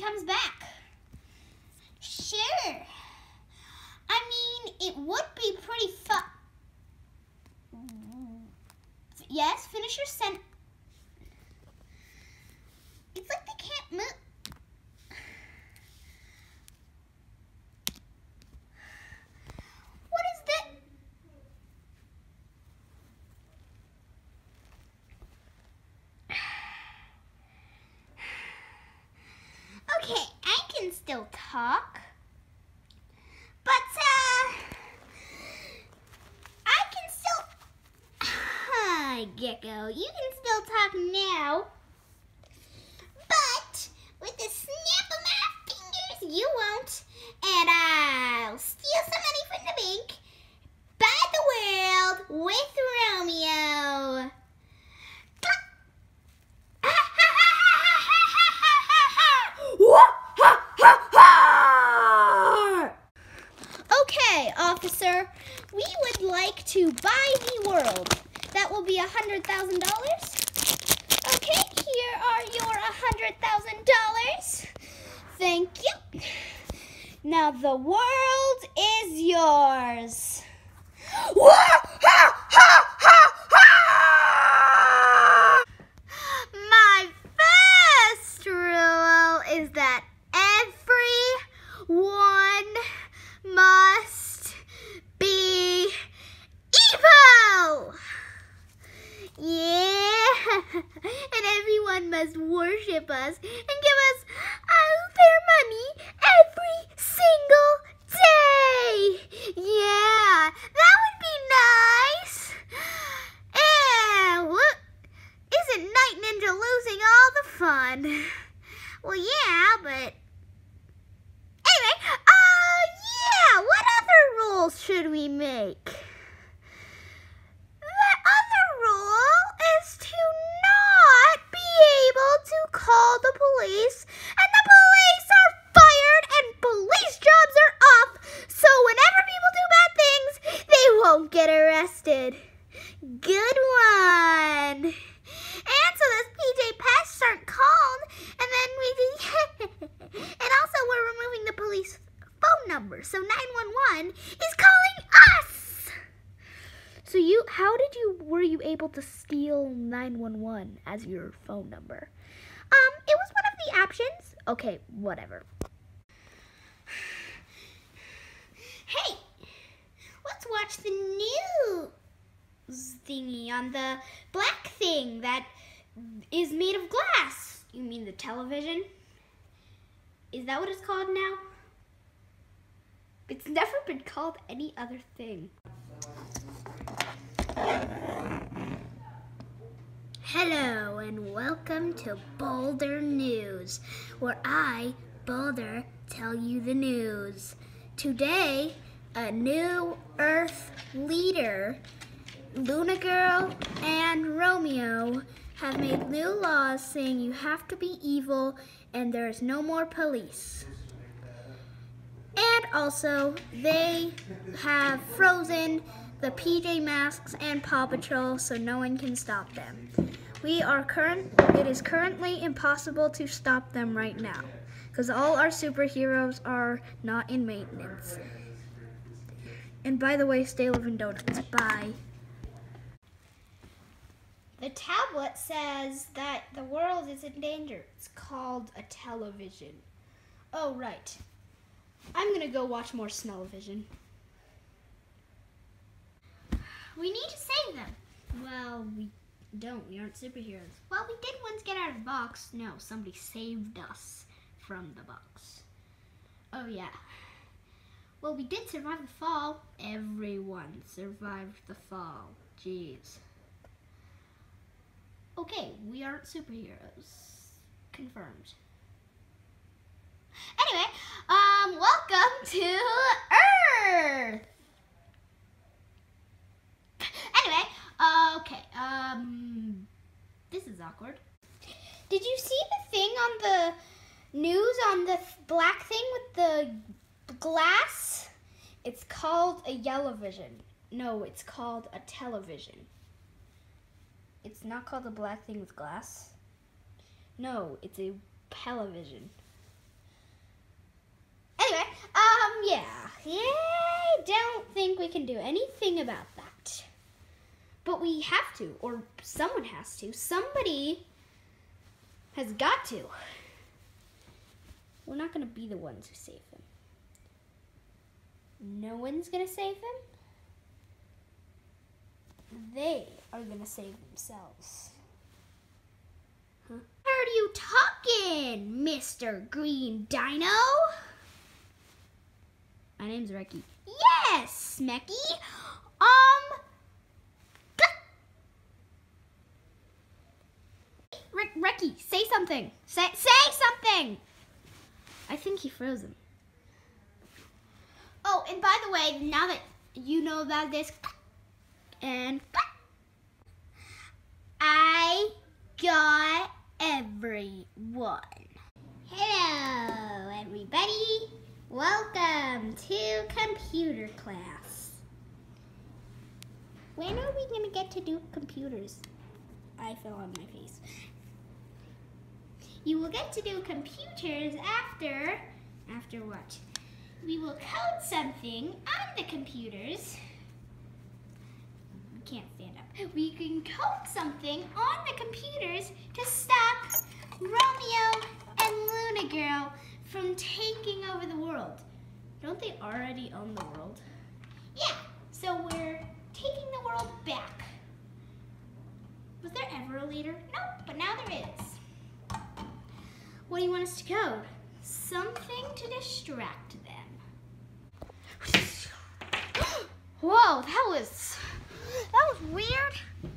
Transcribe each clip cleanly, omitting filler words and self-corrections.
comes back. Sure. I mean, it would be pretty fun. Yes, finish your sentence. It's like they can't move. What is that? Okay, I can still talk. But, I can still... Hi, Gecko. You can still talk now. But, with the snap of my fingers, you won't. And I'll steal some money from the bank, buy the world with Romeo. Okay, officer, we would like to buy the world. That will be $100,000. Okay, here are your $100,000. Thank you. Now the world is yours. My first rule is that everyone must be evil. Yeah, and everyone must worship us and give us their money every single day. Yeah, that would be nice. And look, isn't Night Ninja losing all the fun? Well, yeah, but anyway, yeah, what other rules should we make? The other rule is to not be able to call the police, and the police are fired and police jobs are off, so whenever people do bad things, they won't get arrested. Good one. And so those PJ pests aren't called, and then and also we're removing the police phone number, so 911 is calling us. So were you able to steal 911 as your phone number? It was one of the options. Okay, whatever. Hey, let's watch the news thingy on the black thing that is made of glass. You mean the television? Is that what it's called now? It's never been called any other thing. Hello and welcome to Boulder News, where I, Boulder, tell you the news. Today, a new Earth leader, Luna Girl and Romeo, have made new laws saying you have to be evil and there's no more police. And also, they have frozen the PJ Masks and Paw Patrol so no one can stop them. It is currently impossible to stop them right now because all our superheroes are not in maintenance. And by the way, stay living donuts. Bye. The tablet says that the world is in danger. It's called a television. Oh, right. I'm gonna go watch more Smell-O-Vision. We need to save them. Well, we don't. We aren't superheroes. Well, we did once get out of the box. No, somebody saved us from the box. Oh, yeah. Well, we did survive the fall. Everyone survived the fall. Jeez. Okay, we aren't superheroes. Confirmed. Anyway, welcome to Earth! Anyway, okay, this is awkward. Did you see the thing on the news on the black thing with the glass? It's called a yellow-vision. No, it's called a television. It's not called a black thing with glass. No, it's a television. Yeah. I don't think we can do anything about that. But we have to, or someone has to. Somebody has got to. We're not going to be the ones who save them. No one's going to save them. They are going to save themselves. Huh? What are you talking, Mr. Green Dino? My name's Recky. Yes, Smecky. Recky, say something. Say something. I think he froze him. Oh, and by the way, now that you know about this, and I got everyone. Hello, everybody. Welcome to computer class. When are we gonna get to do computers? I fell on my face. You will get to do computers after what? We will code something on the computers. We can't stand up. We can code something on the computers to stop Romeo and Luna Girl from taking over the world. Don't they already own the world? Yeah, so we're taking the world back. Was there ever a leader? Nope, but now there is. What do you want us to code? Something to distract them. Whoa, that was weird.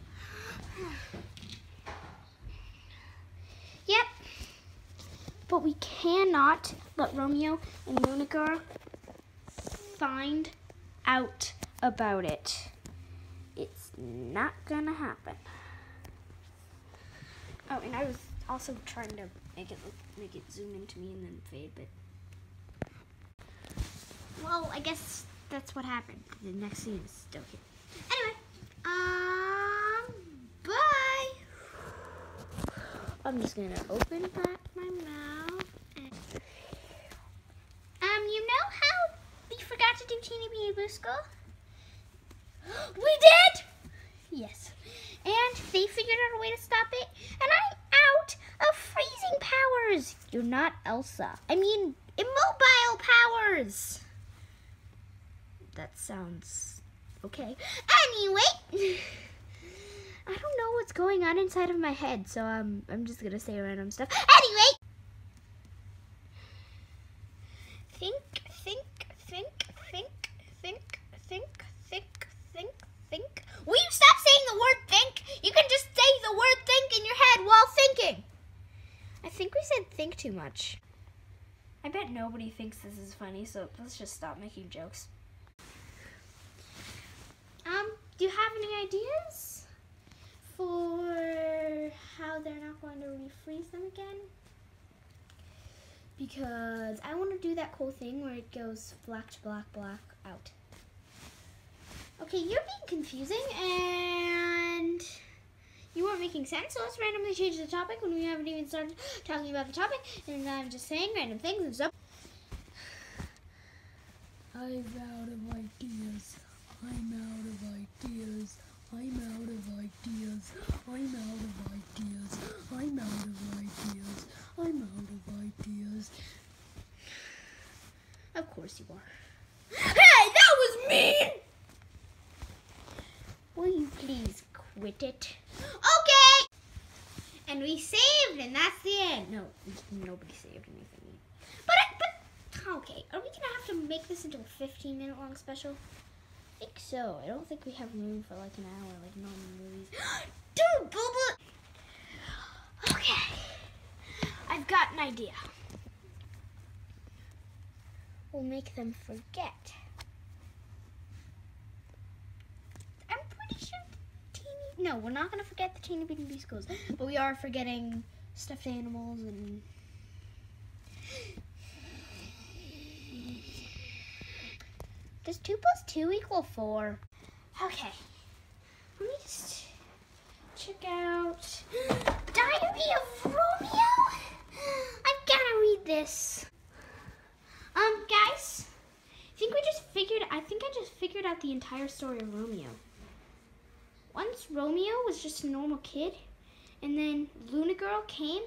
Yep. But we cannot let Romeo and Luna Girl find out about it. It's not gonna happen. Oh, and I was also trying to make it zoom into me and then fade, but well, I guess that's what happened. The next scene is still here. Anyway, bye. I'm just gonna open back my mouth. You know how we forgot to do Teeny Beanie Boo School? We did? Yes. And they figured out a way to stop it, and I'm out of freezing powers. You're not Elsa. I mean, immobile powers. That sounds okay. Anyway, I don't know what's going on inside of my head, so I'm just gonna say random stuff. Anyway, think. Will you stop saying the word think? You can just say the word think in your head while thinking. I think we said think too much. I bet nobody thinks this is funny, so let's just stop making jokes. Do you have any ideas for how they're not going to refreeze them again? Because I want to do that cool thing where it goes black to black, black out. Okay, you're being confusing and you weren't making sense, so let's randomly change the topic when we haven't even started talking about the topic, and I'm just saying random things and stuff. I'm out of ideas. I'm out of ideas. I'm out of ideas. I'm out of ideas. I'm out of ideas. I'm out of ideas. Of course you are. Hey, that was mean! Will you please quit it? Okay! And we saved, and that's the end. No, nobody saved anything. But okay, are we gonna have to make this into a 15-minute long special? I think so. I don't think we have room for like an hour like normal movies. Dude, Bubba! Okay, I've got an idea. We'll make them forget. I'm pretty sure no, we're not going to forget the Teeny Beanie Bee Schools, but we are forgetting stuffed animals and does 2 plus 2 equal 4? Okay, let me just check out Diary of Romeo. I've got to read this. Guys, entire story of Romeo. Once Romeo was just a normal kid, and then Luna Girl came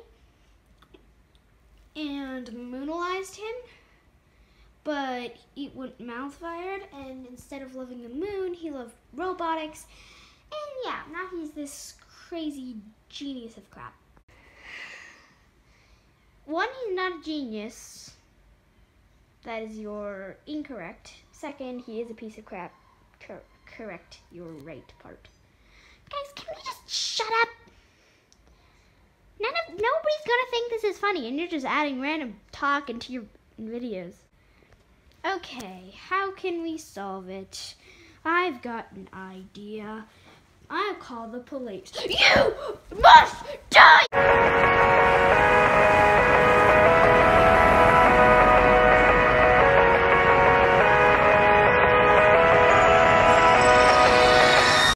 and moonalized him, but he went mouth-fired, and instead of loving the moon, he loved robotics, and yeah, now he's this crazy genius of crap. One, he's not a genius. That is your incorrect. Second, he is a piece of crap. Correct your right part. Guys, can we just shut up? Nobody's gonna think this is funny, and you're just adding random talk into your videos. Okay, how can we solve it? I've got an idea. I'll call the police. You must die!